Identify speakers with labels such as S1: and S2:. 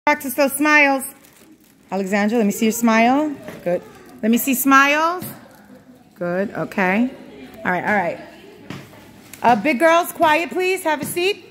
S1: Practice those smiles. Alexandra, let me see your smile. Good. Let me see smiles. Good. Okay. All right. Big girls, quiet, please. Have a seat.